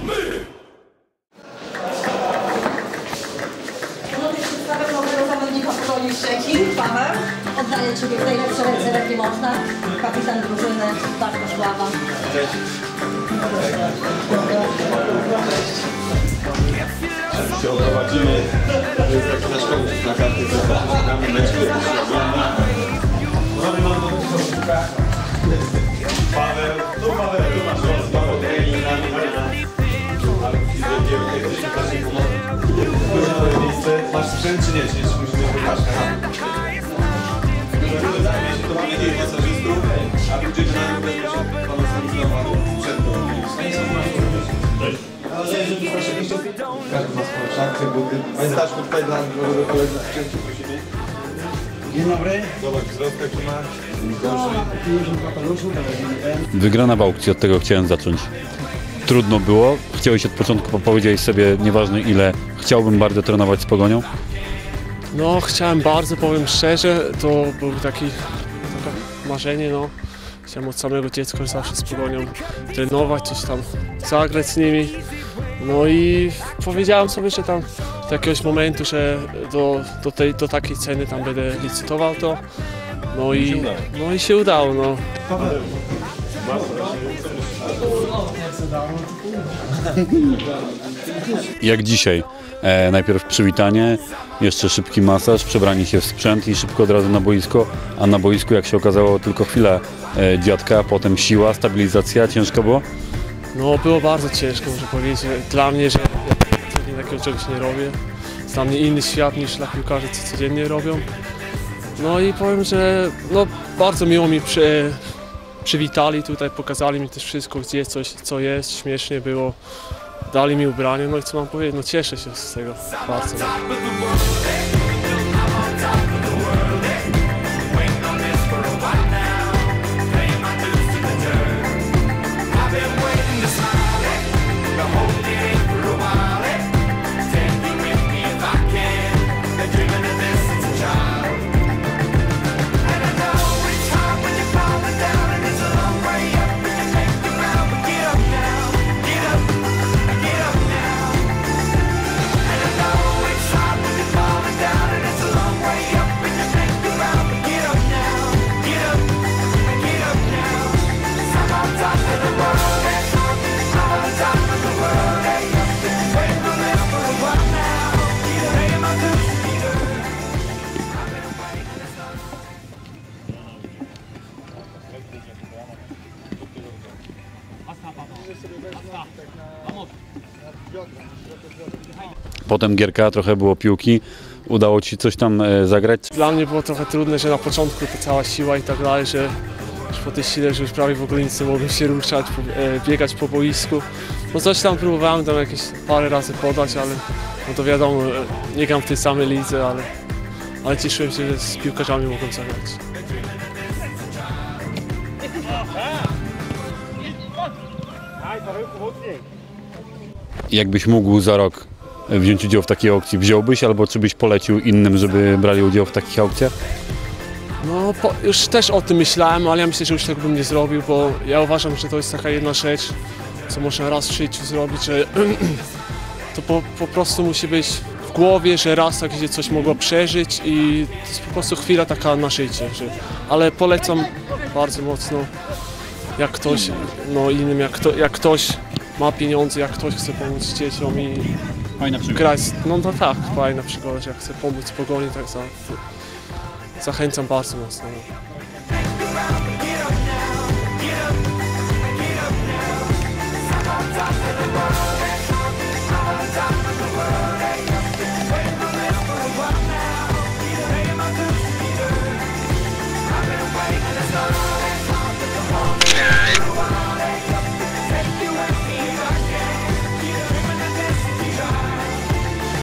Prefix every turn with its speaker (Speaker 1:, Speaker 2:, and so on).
Speaker 1: my!
Speaker 2: Przedstawiam nowego zawodnika Pogoni Szczecin, Paweł. Oddaję Ciebie w najlepsze ręce, jakie można. Kapitan drużyny, Bartosz Ława.
Speaker 3: Cześć. Się oprowadzimy. To jest taki nasz konkurs na karty, że zaczynamy mecz, który się ogląda. Paweł, tu masz głos, Paweł, trening na mnie. Ale jesteśmy w naszej pomocy. Chodź na miejsce. Masz sprzęt czy nie? Czy musimy pokazać? Zajmie się to mamy jej masażystów, a pójdziemy na rynkę, żeby się pana Stanisława przed tą każdy ma swoją szarkę, buty. Pamiętasz, tutaj dla nowego kolegi sprzętu prosimy.
Speaker 4: Dzień dobry.
Speaker 3: Zobacz, wzrost jaki ma.
Speaker 5: Wygrana w aukcji, od tego chciałem zacząć. Trudno było, chciałeś od początku, powiedziałeś sobie, nieważne ile, chciałbym bardzo trenować z Pogonią?
Speaker 6: No, chciałem bardzo, powiem szczerze, to było takie marzenie, no. Chciałem od samego dziecka zawsze z Pogonią trenować, coś tam zagrać z nimi. No i powiedziałem sobie, że tam do jakiegoś momentu, że do takiej ceny tam będę licytował to. No i się udało, no.
Speaker 5: Jak dzisiaj? Najpierw przywitanie, jeszcze szybki masaż, przebranie się w sprzęt i szybko od razu na boisko, a na boisku, jak się okazało, tylko chwilę dziadka, potem siła, stabilizacja, ciężko było?
Speaker 6: No, było bardzo ciężko, muszę powiedzieć, dla mnie, że ja takiego czegoś nie robię. Jest dla mnie inny świat niż dla piłkarzy, co codziennie robią. No i powiem, że no, bardzo miło mi przywitali tutaj, pokazali mi też wszystko, gdzie coś, co jest, śmiesznie było. Dali mi ubranie, no i co mam powiedzieć, no cieszę się z tego bardzo.
Speaker 5: Potem gierka, trochę było piłki. Udało Ci coś tam zagrać?
Speaker 6: Dla mnie było trochę trudne, że na początku to cała siła i tak dalej, że już po tej sile, że już prawie w ogóle nic nie mogłem się ruszać, biegać po boisku. No coś tam próbowałem tam jakieś parę razy podać, ale no to wiadomo, nie gram w tej samej lidze, ale cieszyłem się, że z piłkarzami mogłem zagrać.
Speaker 5: Jakbyś mógł za rok wziąć udział w takiej aukcji, wziąłbyś albo czy byś polecił innym, żeby brali udział w takich aukcjach?
Speaker 6: No, już też o tym myślałem, ale ja myślę, że już tego bym nie zrobił, bo ja uważam, że to jest taka jedna rzecz, co można raz w życiu zrobić, że to po prostu musi być w głowie, że raz tak się coś mogło przeżyć i to jest po prostu chwila taka na życie. Ale polecam bardzo mocno, jak ktoś, no innym, jak ktoś ma pieniądze, jak ktoś chce pomóc dzieciom i grać, no to tak, fajna przygoda, że jak chce pomóc Pogoni, tak zachęcam bardzo mocno. No.